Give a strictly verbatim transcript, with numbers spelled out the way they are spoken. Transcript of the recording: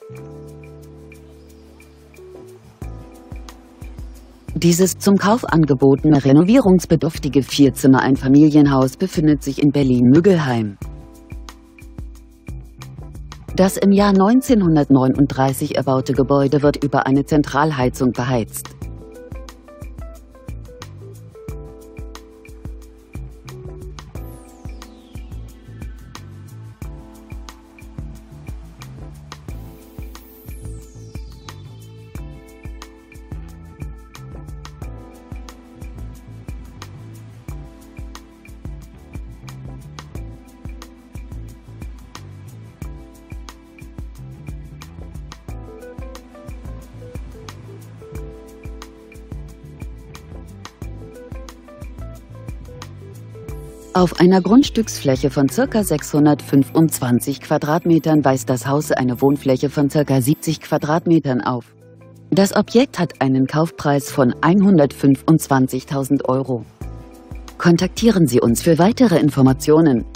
Dieses zum Kauf angebotene renovierungsbedürftige Vierzimmer-Einfamilienhaus befindet sich in Berlin-Müggelheim. Das im Jahr neunzehnhundertneununddreißig erbaute Gebäude wird über eine Zentralheizung beheizt. Auf einer Grundstücksfläche von ca. sechshundertfünfundzwanzig Quadratmetern weist das Haus eine Wohnfläche von ca. siebzig Quadratmetern auf. Das Objekt hat einen Kaufpreis von hundertfünfundzwanzigtausend Euro. Kontaktieren Sie uns für weitere Informationen.